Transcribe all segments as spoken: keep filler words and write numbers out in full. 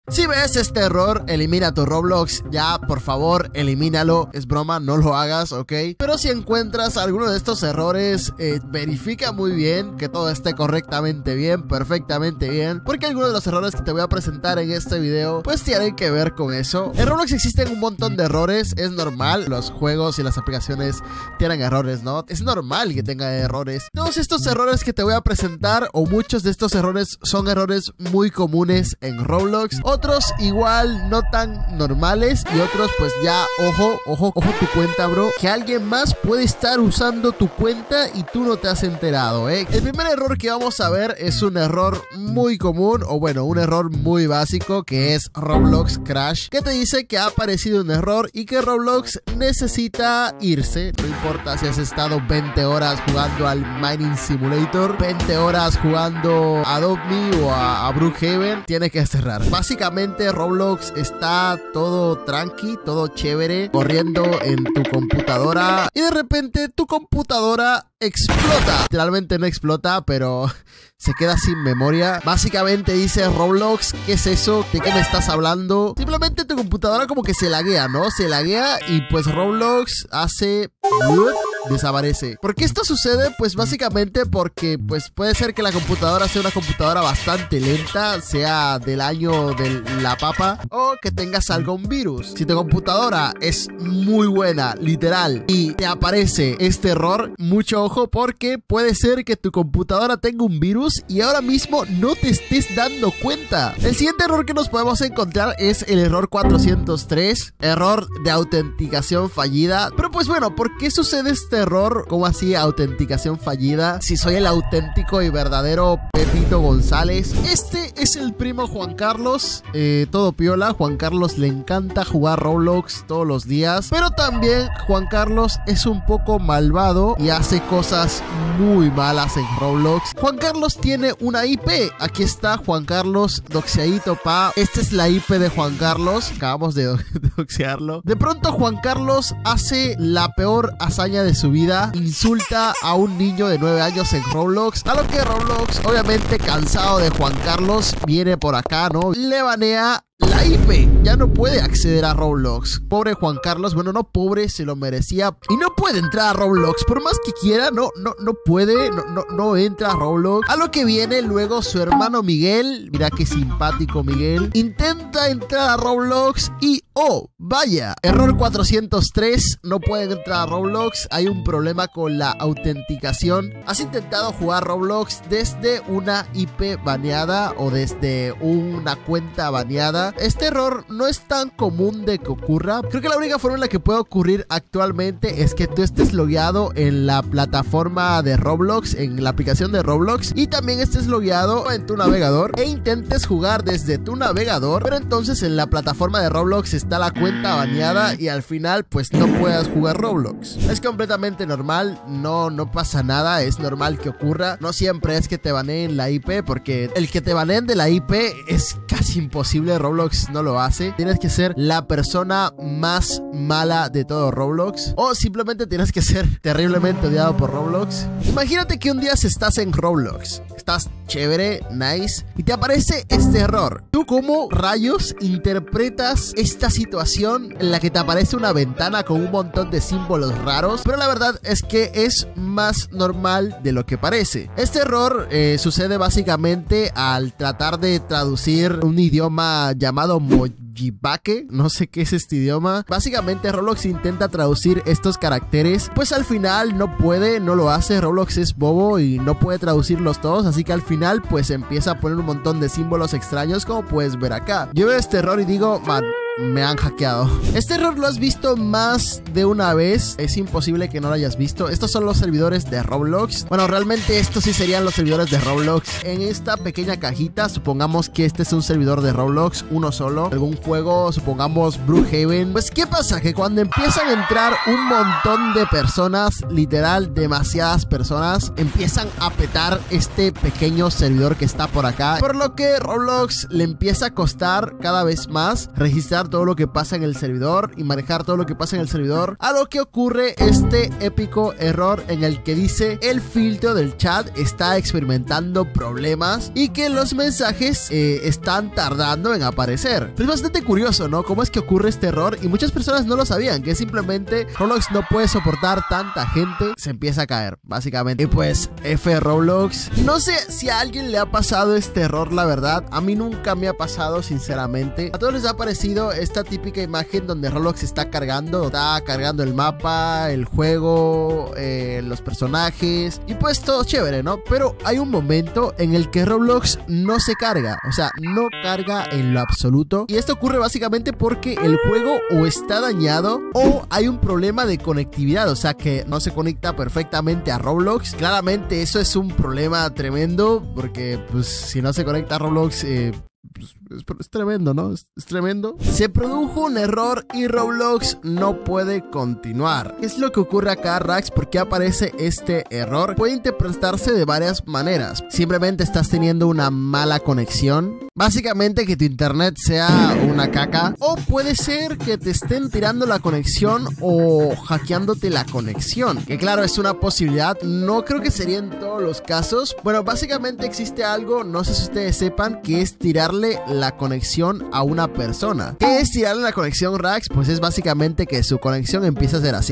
Si ves este error, elimina tu Roblox. Ya, por favor, elimínalo. Es broma, no lo hagas, ¿ok? Pero si encuentras alguno de estos errores, eh, verifica muy bien que todo esté correctamente bien, perfectamente bien, porque algunos de los errores que te voy a presentar en este video pues tienen que ver con eso. En Roblox existen un montón de errores, es normal, los juegos y las aplicaciones tienen errores, ¿no? Es normal que tengan errores. Todos estos errores que te voy a presentar, o muchos de estos errores, son errores muy comunes en Roblox. Otros igual no tan normales, y otros pues ya, ojo, ojo, ojo tu cuenta, bro, que alguien más puede estar usando tu cuenta y tú no te has enterado, ¿eh? El primer error que vamos a ver es un error muy común, o bueno, un error muy básico, que es Roblox Crash, que te dice que ha aparecido un error y que Roblox necesita irse. No importa si has estado veinte horas jugando al Mining Simulator, veinte horas jugando a Adopt Me o a, a Brookhaven, tiene que cerrar. Básicamente Roblox está todo tranqui, todo chévere, corriendo en tu computadora, y de repente tu computadora explota. Literalmente no explota, pero se queda sin memoria. Básicamente dice Roblox, ¿qué es eso? ¿De qué me estás hablando? Simplemente tu computadora como que se laguea, ¿no? Se laguea y pues Roblox hace... desaparece. ¿Por qué esto sucede? Pues básicamente porque pues puede ser que la computadora sea una computadora bastante lenta, sea del año de la papa, o que tengas algún virus. Si tu computadora es muy buena, literal, y te aparece este error, mucho ojo, porque puede ser que tu computadora tenga un virus y ahora mismo no te estés dando cuenta. El siguiente error que nos podemos encontrar es el error cuatrocientos tres, error de autenticación fallida. Pero pues bueno, ¿por qué sucede este error? ¿Cómo así autenticación fallida? Si soy el auténtico y verdadero Pepito González. Este es el primo Juan Carlos, eh, todo piola. Juan Carlos le encanta jugar Roblox todos los días, pero también Juan Carlos es un poco malvado y hace cosas muy malas en Roblox. Juan Carlos tiene una I P. Aquí está Juan Carlos doxeadito, pa. Esta es la I P de Juan Carlos. Acabamos de, do de doxearlo. De pronto Juan Carlos hace la peor hazaña de su vida. Insulta a un niño de nueve años en Roblox. A lo que Roblox, obviamente cansado de Juan Carlos, viene por acá, ¿no? Le banea la I P, ya no puede acceder a Roblox. Pobre Juan Carlos, bueno, no pobre, se lo merecía. Y no puede entrar a Roblox, por más que quiera, no, no, no puede, no, no, no entra a Roblox. A lo que viene luego su hermano Miguel, mira qué simpático Miguel, intenta entrar a Roblox y, oh, vaya, error cuatrocientos tres, no pueden entrar a Roblox, hay un problema con la autenticación. Has intentado jugar Roblox desde una I P baneada o desde una cuenta baneada. Este error no es tan común de que ocurra. Creo que la única forma en la que puede ocurrir actualmente es que tú estés logueado en la plataforma de Roblox, en la aplicación de Roblox, y también estés logueado en tu navegador e intentes jugar desde tu navegador, pero entonces en la plataforma de Roblox está la cuenta baneada y al final pues no puedas jugar Roblox. Es completamente normal, no, no pasa nada, es normal que ocurra. No siempre es que te baneen la I P, porque el que te baneen de la I P es casi imposible. Roblox no lo hace. Tienes que ser la persona más mala de todo Roblox, o simplemente tienes que ser terriblemente odiado por Roblox. Imagínate que un día estás en Roblox, estás chévere, nice, y te aparece este error. ¿Tú cómo rayos interpretas esta situación en la que te aparece una ventana con un montón de símbolos raros? Pero la verdad es que es más normal de lo que parece. Este error eh, sucede básicamente al tratar de traducir un idioma llamado Mojibake, no sé qué es este idioma. Básicamente Roblox intenta traducir estos caracteres, pues al final no puede, no lo hace. Roblox es bobo y no puede traducirlos todos, así que al final pues empieza a poner un montón de símbolos extraños, como puedes ver acá. Yo veo este error y digo, man, me han hackeado. Este error lo has visto más de una vez, es imposible que no lo hayas visto. Estos son los servidores de Roblox. Bueno, realmente estos sí serían los servidores de Roblox. En esta pequeña cajita, supongamos que este es un servidor de Roblox, uno solo, algún juego, supongamos Brookhaven. Pues ¿qué pasa? Que cuando empiezan a entrar un montón de personas, literal demasiadas personas, empiezan a petar este pequeño servidor que está por acá, por lo que Roblox le empieza a costar cada vez más registrar controlar todo lo que pasa en el servidor y manejar todo lo que pasa en el servidor, a lo que ocurre este épico error en el que dice el filtro del chat está experimentando problemas y que los mensajes eh, están tardando en aparecer. Es bastante curioso, ¿no? Cómo es que ocurre este error y muchas personas no lo sabían, que simplemente Roblox no puede soportar tanta gente, se empieza a caer, básicamente. Y pues, F Roblox. No sé si a alguien le ha pasado este error, la verdad. A mí nunca me ha pasado, sinceramente. A todos les ha parecido esta típica imagen donde Roblox está cargando, está cargando el mapa, el juego, eh, los personajes y pues todo chévere, ¿no? Pero hay un momento en el que Roblox no se carga, o sea, no carga en lo absoluto. Y esto ocurre básicamente porque el juego o está dañado o hay un problema de conectividad, o sea que no se conecta perfectamente a Roblox. Claramente eso es un problema tremendo porque pues si no se conecta a Roblox eh, pues, es, es tremendo, ¿no? Es, es tremendo. Se produjo un error y Roblox no puede continuar. ¿Qué es lo que ocurre acá, Rax? ¿Por qué aparece este error? Puede interpretarse de varias maneras. Simplemente estás teniendo una mala conexión. Básicamente que tu internet sea una caca. O puede ser que te estén tirando la conexión o hackeándote la conexión. Que claro, es una posibilidad. No creo que sería en todos los casos. Bueno, básicamente existe algo, no sé si ustedes sepan, que es tirarle la conexión a una persona. ¿Qué es tirarle la conexión, Rax? Pues es básicamente que su conexión empieza a ser así.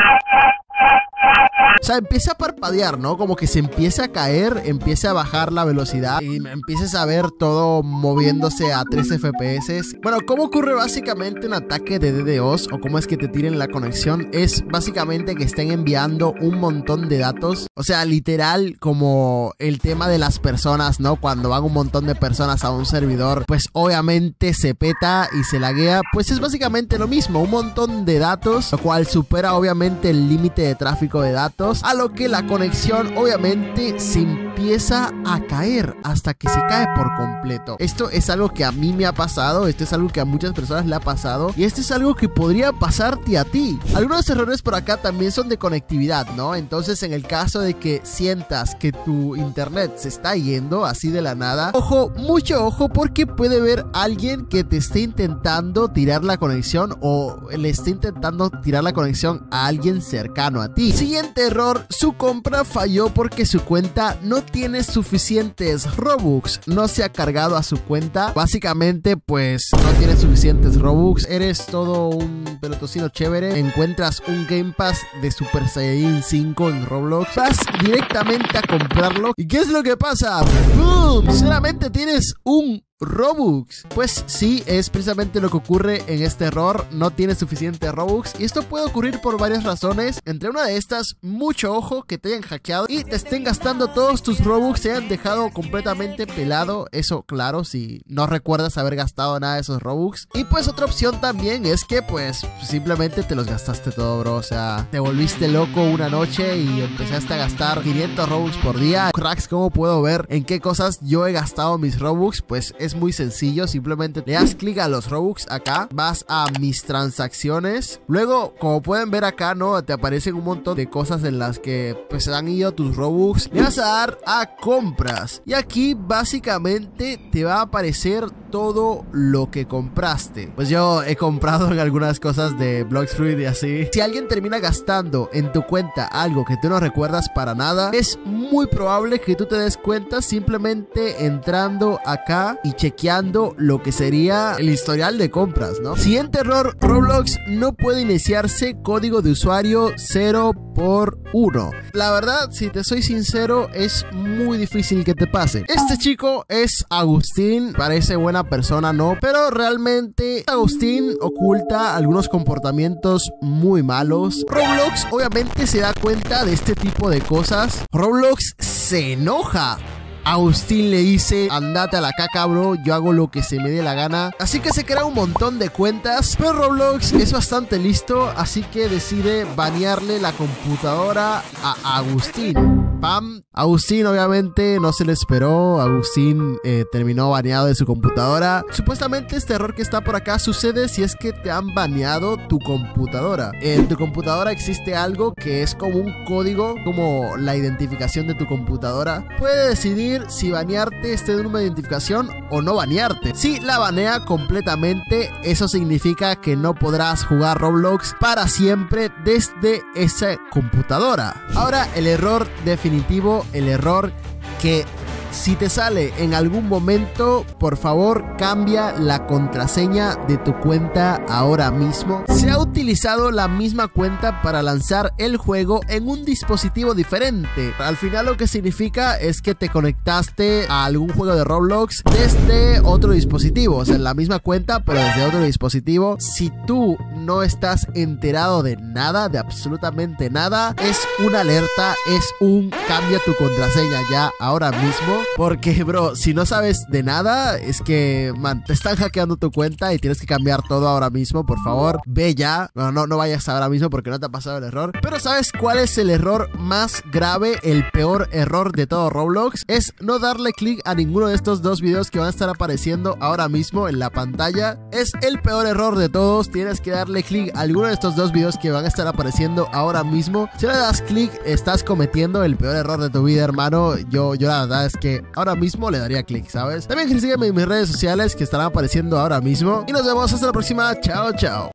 O sea, empieza a parpadear, ¿no? Como que se empieza a caer, empieza a bajar la velocidad y empieces a ver todo moviéndose a tres F P S. Bueno, ¿cómo ocurre básicamente un ataque de D DoS o cómo es que te tiren la conexión? Es básicamente que estén enviando un montón de datos. O sea, literal como el tema de las personas, ¿no? Cuando van un montón de personas a un servidor, pues obviamente se peta y se laguea. Pues es básicamente lo mismo, un montón de datos, lo cual supera obviamente el límite de tráfico de datos, a lo que la conexión obviamente se empieza a caer hasta que se cae por completo. Esto es algo que a mí me ha pasado, esto es algo que a muchas personas le ha pasado y esto es algo que podría pasarte a ti. Algunos errores por acá también son de conectividad, ¿no? Entonces en el caso de que sientas que tu internet se está yendo así de la nada, ojo, mucho ojo, porque puede haber alguien que te esté intentando tirar la conexión o le esté intentando tirar la conexión a alguien cercano a ti. Siguiente error: su compra falló porque su cuenta no tiene suficientes Robux, no se ha cargado a su cuenta. Básicamente pues no tienes suficientes Robux, eres todo un pelotocino chévere, encuentras un Game Pass de Super Saiyajin cinco en Roblox, vas directamente a comprarlo y ¿qué es lo que pasa? ¡Boom! Solamente tienes un Robux. Pues sí, es precisamente lo que ocurre en este error, no tiene suficiente Robux y esto puede ocurrir por varias razones. Entre una de estas, mucho ojo que te hayan hackeado y te estén gastando todos tus Robux, te hayan dejado completamente pelado. Eso claro, si no recuerdas haber gastado nada de esos Robux. Y pues otra opción también es que pues simplemente te los gastaste todo, bro. O sea, te volviste loco una noche y empezaste a gastar quinientos Robux por día. Cracks, ¿cómo puedo ver en qué cosas yo he gastado mis Robux? Pues es muy sencillo, simplemente le das clic a los Robux acá, vas a mis transacciones, luego como pueden ver acá, no, te aparecen un montón de cosas en las que pues se han ido tus Robux, le vas a dar a compras y aquí básicamente te va a aparecer todo lo que compraste. Pues yo he comprado en algunas cosas de Bloxfruit y así. Si alguien termina gastando en tu cuenta algo que tú no recuerdas para nada, es muy probable que tú te des cuenta simplemente entrando acá y chequeando lo que sería el historial de compras, ¿no? Siguiente error: Roblox no puede iniciarse código de usuario cero por uno. La verdad, si te soy sincero, es muy difícil que te pase. Este chico es Agustín, parece buena persona, ¿no? Pero realmente Agustín oculta algunos comportamientos muy malos. Roblox obviamente se da cuenta de este tipo de cosas. Roblox se enoja. Agustín le dice: andate a la caca, bro, yo hago lo que se me dé la gana. Así que se crea un montón de cuentas, pero Roblox es bastante listo, así que decide banearle la computadora a Agustín. spam. Agustín obviamente no se le esperó. Agustín eh, terminó baneado de su computadora. Supuestamente este error que está por acá sucede si es que te han baneado tu computadora. En tu computadora existe algo que es como un código, como la identificación de tu computadora. Puede decidir si banearte este número de identificación o no banearte. Si la banea completamente, eso significa que no podrás jugar Roblox para siempre desde esa computadora. Ahora el error definitivo, el error que si te sale en algún momento, por favor cambia la contraseña de tu cuenta ahora mismo. Se ha utilizado la misma cuenta para lanzar el juego en un dispositivo diferente. Al final lo que significa es que te conectaste a algún juego de Roblox desde otro dispositivo, o sea, en la misma cuenta pero desde otro dispositivo. Si tú no estás enterado de nada, de absolutamente nada, es una alerta, es un cambia tu contraseña ya ahora mismo. Porque, bro, si no sabes de nada, es que, man, te están hackeando tu cuenta y tienes que cambiar todo ahora mismo. Por favor, ve ya. Bueno, no, no vayas ahora mismo porque no te ha pasado el error. Pero ¿sabes cuál es el error más grave? El peor error de todo Roblox es no darle clic a ninguno de estos dos videos que van a estar apareciendo ahora mismo en la pantalla. Es el peor error de todos. Tienes que darle clic a alguno de estos dos videos que van a estar apareciendo ahora mismo. Si le das clic, estás cometiendo el peor error de tu vida, hermano. Yo, yo la verdad es que ahora mismo le daría clic, ¿sabes? También sígueme en mis redes sociales que estarán apareciendo ahora mismo. Y nos vemos hasta la próxima. Chao, chao.